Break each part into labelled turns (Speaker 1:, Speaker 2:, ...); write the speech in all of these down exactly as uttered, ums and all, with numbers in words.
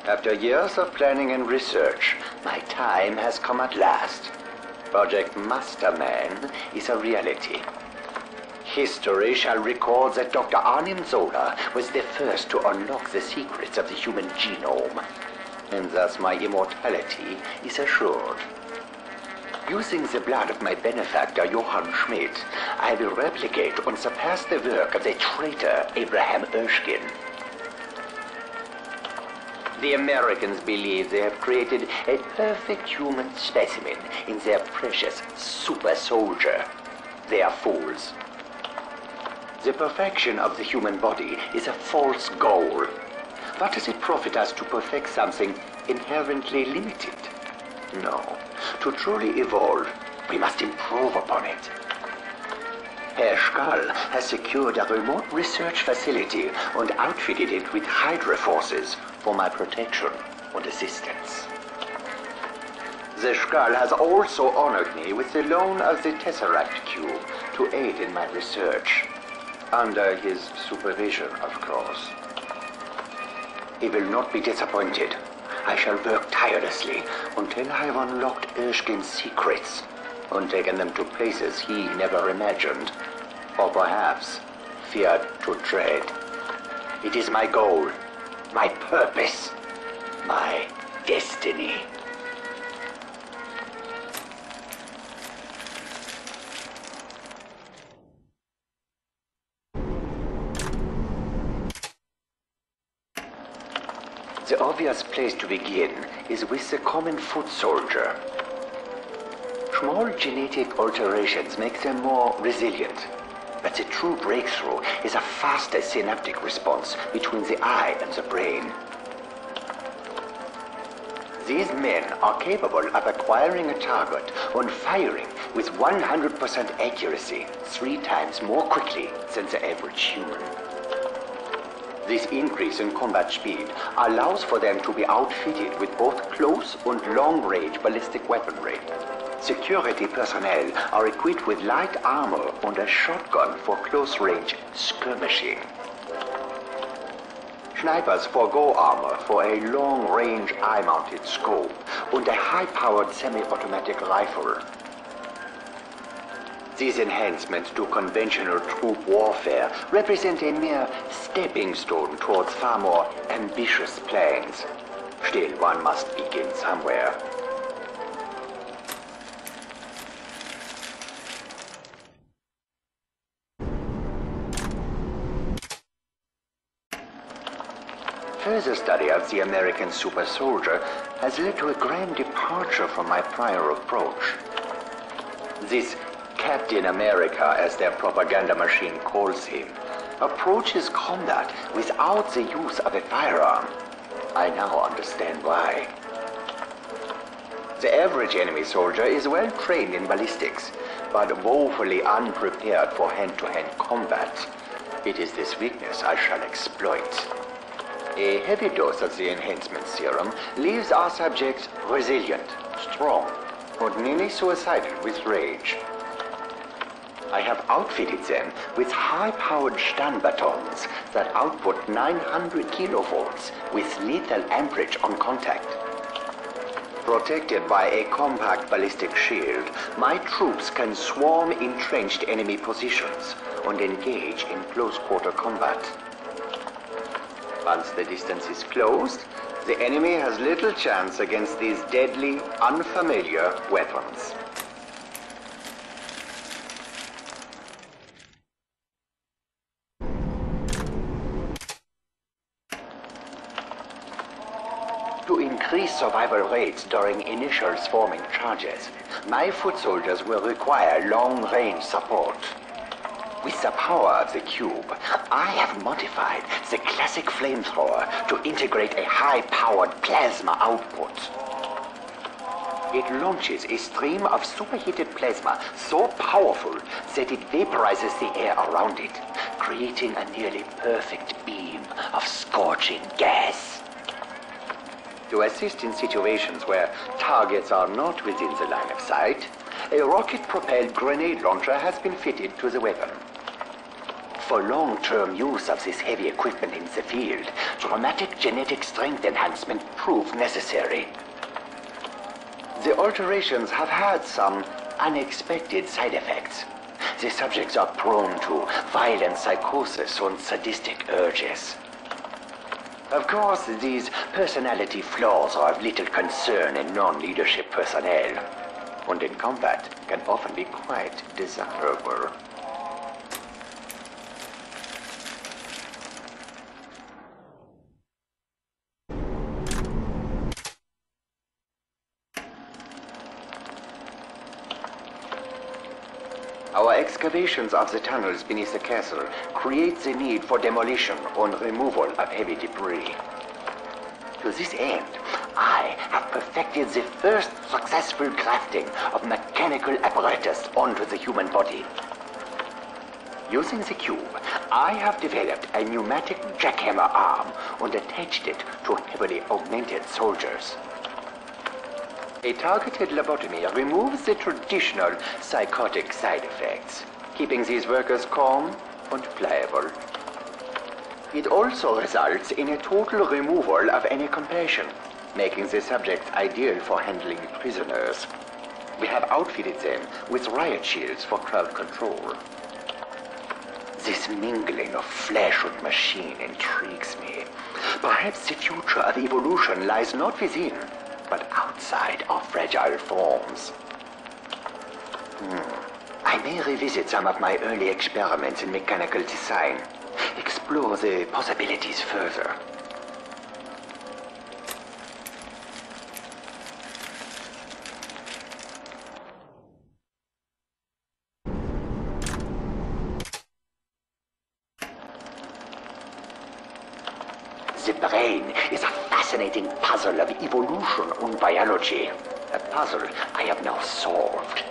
Speaker 1: After years of planning and research, my time has come at last. Project Masterman is a reality. History shall record that Doctor Arnim Zola was the first to unlock the secrets of the human genome, and thus my immortality is assured. Using the blood of my benefactor Johann Schmidt, I will replicate and surpass the work of the traitor Abraham Erskine. The Americans believe they have created a perfect human specimen in their precious super soldier. They are fools. The perfection of the human body is a false goal. What does it profit us to perfect something inherently limited? No. To truly evolve, we must improve upon it. Herr Schall has secured a remote research facility and outfitted it with Hydra forces for my protection and assistance. The Schall has also honored me with the loan of the Tesseract Cube to aid in my research. Under his supervision, of course. He will not be disappointed. I shall work tirelessly until I have unlocked Erskine's secrets and taken them to places he never imagined, or perhaps feared to tread. It is my goal, my purpose, my destiny. The obvious place to begin is with the common foot soldier. Small genetic alterations make them more resilient, but the true breakthrough is a faster synaptic response between the eye and the brain. These men are capable of acquiring a target and firing with one hundred percent accuracy three times more quickly than the average human. This increase in combat speed allows for them to be outfitted with both close and long-range ballistic weaponry. Security personnel are equipped with light armor and a shotgun for close-range skirmishing. Snipers forego armor for a long-range eye-mounted scope and a high-powered semi-automatic rifle. These enhancements to conventional troop warfare represent a mere stepping stone towards far more ambitious plans. Still, one must begin somewhere. Further study of the American super soldier has led to a grand departure from my prior approach. This Captain America, as their propaganda machine calls him, approaches combat without the use of a firearm. I now understand why. The average enemy soldier is well trained in ballistics, but woefully unprepared for hand-to-hand combat. It is this weakness I shall exploit. A heavy dose of the enhancement serum leaves our subjects resilient, strong, and nearly suicidal with rage. I have outfitted them with high-powered stun batons that output nine hundred kilovolts with lethal amperage on contact. Protected by a compact ballistic shield, my troops can swarm entrenched enemy positions and engage in close-quarter combat. Once the distance is closed, the enemy has little chance against these deadly, unfamiliar weapons. To increase survival rates during initial swarming charges, my foot soldiers will require long-range support. With the power of the cube, I have modified the classic flamethrower to integrate a high-powered plasma output. It launches a stream of superheated plasma so powerful that it vaporizes the air around it, creating a nearly perfect beam of scorching gas. To assist in situations where targets are not within the line of sight, a rocket-propelled grenade launcher has been fitted to the weapon. For long-term use of this heavy equipment in the field, dramatic genetic strength enhancement proved necessary. The alterations have had some unexpected side effects. The subjects are prone to violent psychosis and sadistic urges. Of course, these personality flaws are of little concern in non-leadership personnel, and in combat can often be quite desirable. Our excavations of the tunnels beneath the castle create the need for demolition and removal of heavy debris. To this end, I have perfected the first successful grafting of mechanical apparatus onto the human body. Using the cube, I have developed a pneumatic jackhammer arm and attached it to heavily augmented soldiers. A targeted lobotomy removes the traditional psychotic side effects, keeping these workers calm and pliable. It also results in a total removal of any compassion, making the subjects ideal for handling prisoners. We have outfitted them with riot shields for crowd control. This mingling of flesh and machine intrigues me. Perhaps the future of evolution lies not within, but outside our fragile forms. Hmm. I may revisit some of my early experiments in mechanical design, explore the possibilities further. The brain is a fascinating puzzle of evolution and biology. A puzzle I have now solved.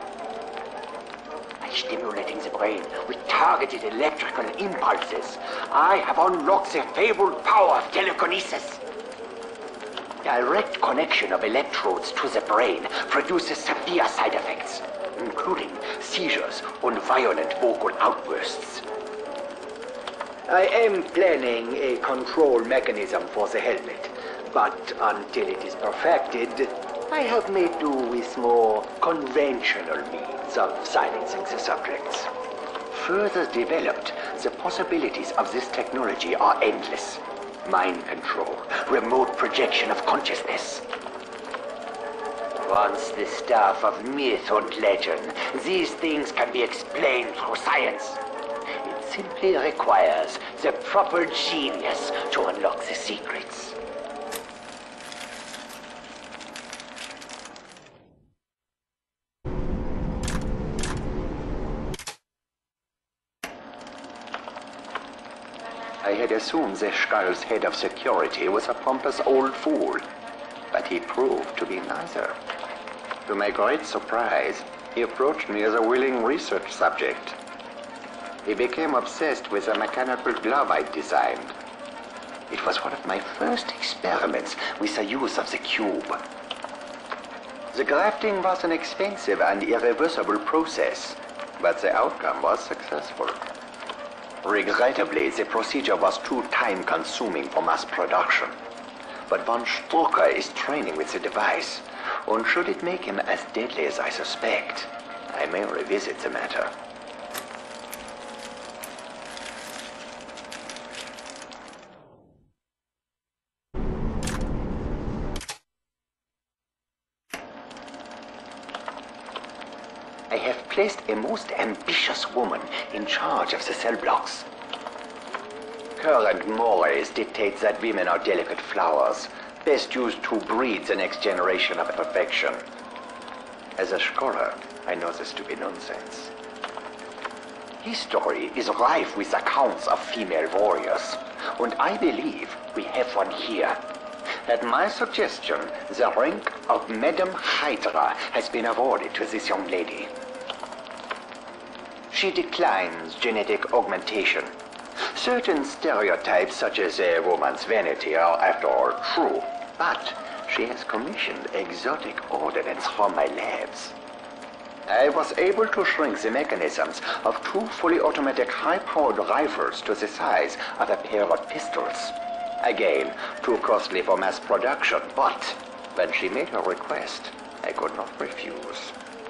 Speaker 1: By stimulating the brain with targeted electrical impulses, I have unlocked the fabled power of telekinesis. Direct connection of electrodes to the brain produces severe side effects, including seizures and violent vocal outbursts. I am planning a control mechanism for the helmet, but until it is perfected, I have made do with more conventional means of silencing the subjects. Further developed, the possibilities of this technology are endless. Mind control, remote projection of consciousness. Once the stuff of myth and legend, these things can be explained through science. Simply requires the proper genius to unlock the secrets. I had assumed the Skull's head of security was a pompous old fool, but he proved to be neither. To my great surprise, he approached me as a willing research subject. He became obsessed with a mechanical glove I'd designed. It was one of my first experiments with the use of the cube. The grafting was an expensive and irreversible process, but the outcome was successful. Regrettably, the procedure was too time-consuming for mass production. But von Strucker is training with the device, and should it make him as deadly as I suspect, I may revisit the matter. I have placed a most ambitious woman in charge of the cell blocks. Current mores dictate that women are delicate flowers, best used to breed the next generation of perfection. As a scholar, I know this to be nonsense. History is rife with accounts of female warriors, and I believe we have one here. At my suggestion, the rank of Madam Hydra has been awarded to this young lady. She declines genetic augmentation. Certain stereotypes, such as a woman's vanity, are after all true, but she has commissioned exotic ordnance from my labs. I was able to shrink the mechanisms of two fully automatic high-powered rifles to the size of a pair of pistols. Again, too costly for mass production, but when she made her request, I could not refuse.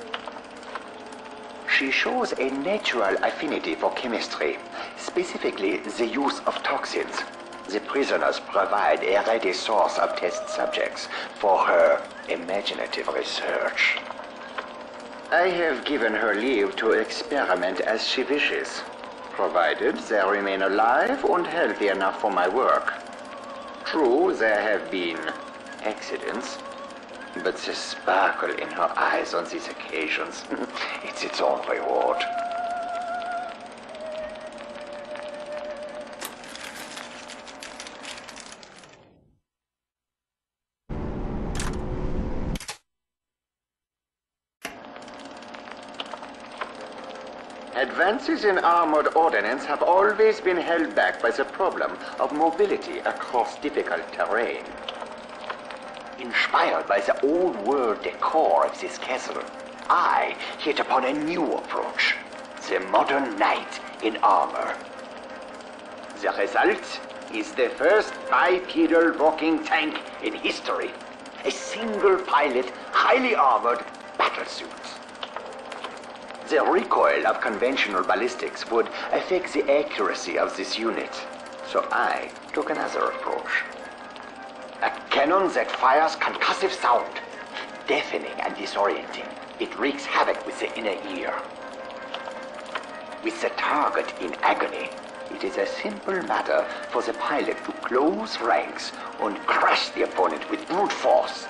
Speaker 1: She shows a natural affinity for chemistry, specifically the use of toxins. The prisoners provide a ready source of test subjects for her imaginative research. I have given her leave to experiment as she wishes, provided they remain alive and healthy enough for my work. True, there have been accidents, but the sparkle in her eyes on these occasions, it's its own reward. Advances in armored ordnance have always been held back by the problem of mobility across difficult terrain. Inspired by the old-world decor of this castle, I hit upon a new approach, the modern knight in armor. The result is the first bipedal walking tank in history, a single-pilot, highly armored battlesuit. The recoil of conventional ballistics would affect the accuracy of this unit, so I took another approach. A cannon that fires concussive sound, deafening and disorienting. It wreaks havoc with the inner ear. With the target in agony, it is a simple matter for the pilot to close ranks and crush the opponent with brute force.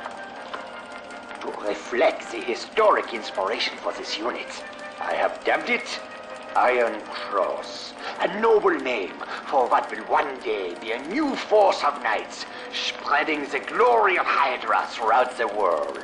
Speaker 1: To reflect the historic inspiration for this unit, I have dubbed it Iron Cross, a noble name for what will one day be a new force of knights, spreading the glory of Hydra throughout the world.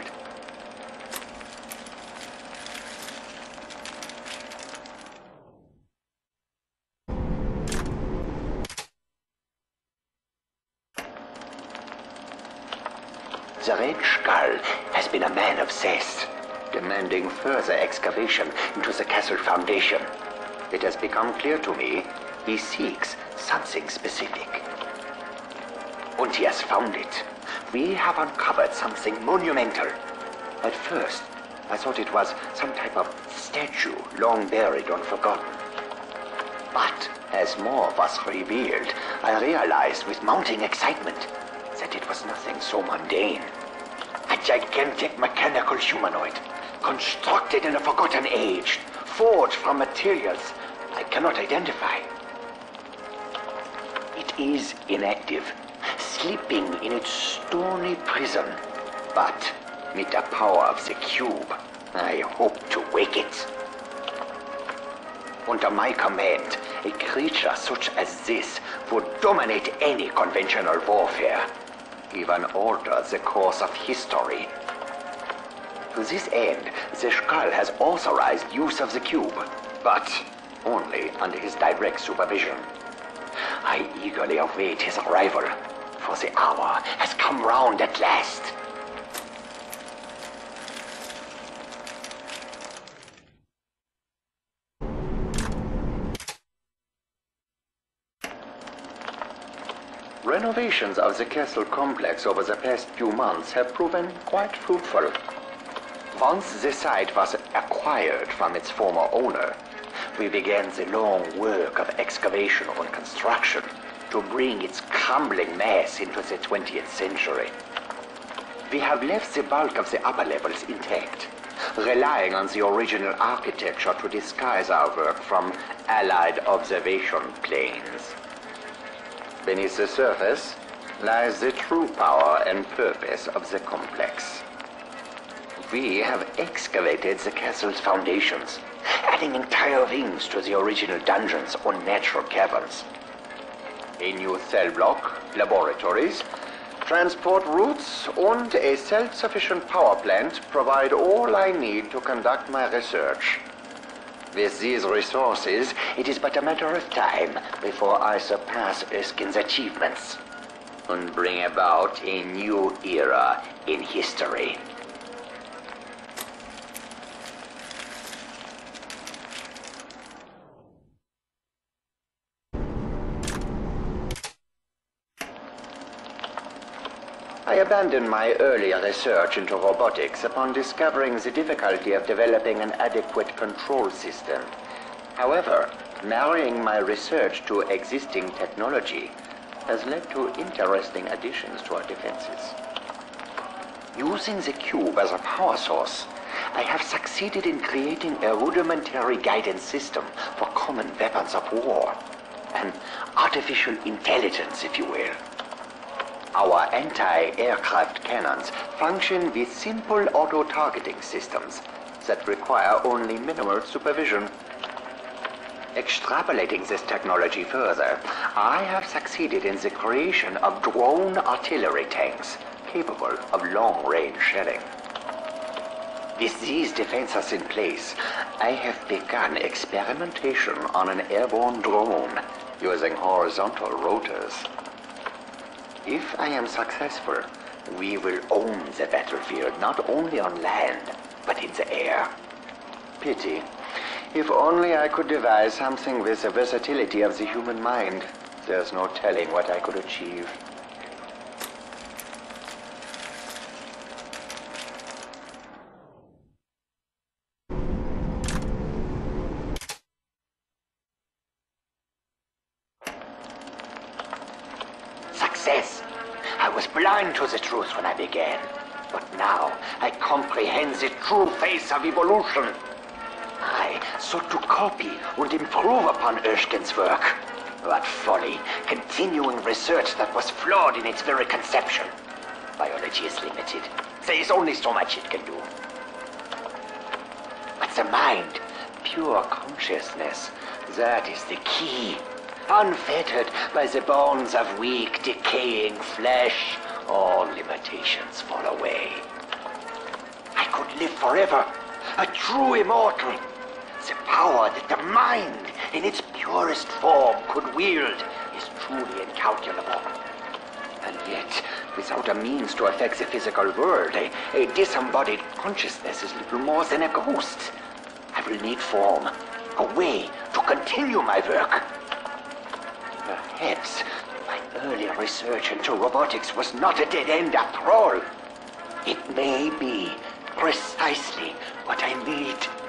Speaker 1: The Red Skull has been a man obsessed, demanding further excavation into the castle foundation. It has become clear to me he seeks something specific. And he has found it. We have uncovered something monumental. At first, I thought it was some type of statue long buried and forgotten. But as more was revealed, I realized with mounting excitement that it was nothing so mundane. A gigantic mechanical humanoid, constructed in a forgotten age, forged from materials I cannot identify. It is inactive, sleeping in its stony prison. But with the power of the cube, I hope to wake it. Under my command, a creature such as this would dominate any conventional warfare, even alter the course of history. To this end, the Skull has authorized use of the cube, but only under his direct supervision. I eagerly await his arrival, for the hour has come round at last. Renovations of the castle complex over the past few months have proven quite fruitful. Once the site was acquired from its former owner, we began the long work of excavation and construction to bring its crumbling mass into the twentieth century. We have left the bulk of the upper levels intact, relying on the original architecture to disguise our work from allied observation planes. Beneath the surface lies the true power and purpose of the complex. We have excavated the castle's foundations, adding entire wings to the original dungeons or natural caverns. A new cell block, laboratories, transport routes, and a self-sufficient power plant provide all I need to conduct my research. With these resources, it is but a matter of time before I surpass Erskine's achievements and bring about a new era in history. abandoned my earlier research into robotics upon discovering the difficulty of developing an adequate control system. However, marrying my research to existing technology has led to interesting additions to our defenses. Using the cube as a power source, I have succeeded in creating a rudimentary guidance system for common weapons of war. An artificial intelligence, if you will. Our anti-aircraft cannons function with simple auto-targeting systems that require only minimal supervision. Extrapolating this technology further, I have succeeded in the creation of drone artillery tanks capable of long-range shelling. With these defenses in place, I have begun experimentation on an airborne drone using horizontal rotors. If I am successful, we will own the battlefield not only on land, but in the air. Pity. If only I could devise something with the versatility of the human mind. There's no telling what I could achieve. Success! I was blind to the truth when I began, but now I comprehend the true face of evolution. I sought to copy and improve upon Erskine's work. What folly, continuing research that was flawed in its very conception. Biology is limited. There is only so much it can do. But the mind, pure consciousness, that is the key. Unfettered by the bonds of weak, decaying flesh, all limitations fall away. I could live forever, a true immortal. The power that the mind, in its purest form, could wield is truly incalculable. And yet, without a means to affect the physical world, a, a disembodied consciousness is little more than a ghost. I will need form, a way to continue my work. Perhaps my earlier research into robotics was not a dead end after all. It may be precisely what I need.